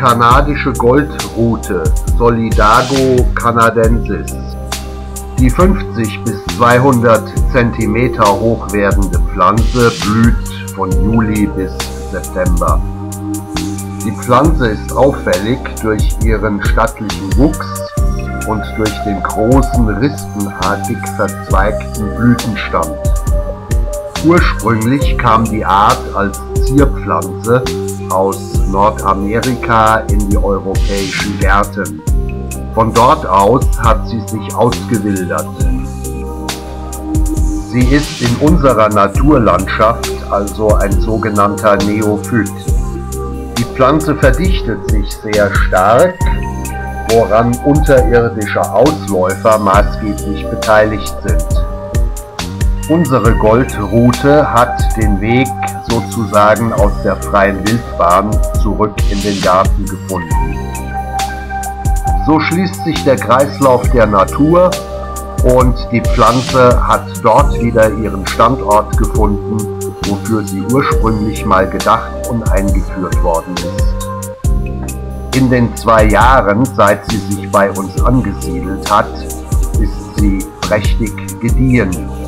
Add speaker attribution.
Speaker 1: kanadische Goldrute Solidago canadensis. Die 50 bis 200 cm hoch werdende Pflanze blüht von Juli bis September. Die Pflanze ist auffällig durch ihren stattlichen Wuchs und durch den großen, rispenartig verzweigten Blütenstand. Ursprünglich kam die Art als Zierpflanze aus Nordamerika in die europäischen Gärten. Von dort aus hat sie sich ausgewildert. Sie ist in unserer Naturlandschaft also ein sogenannter Neophyt. Die Pflanze verdichtet sich sehr stark, woran unterirdische Ausläufer maßgeblich beteiligt sind. Unsere Goldrute hat den Weg sozusagen aus der freien Wildbahn zurück in den Garten gefunden. So schließt sich der Kreislauf der Natur und die Pflanze hat dort wieder ihren Standort gefunden, wofür sie ursprünglich mal gedacht und eingeführt worden ist. In den 2 Jahren, seit sie sich bei uns angesiedelt hat, ist sie prächtig gediehen.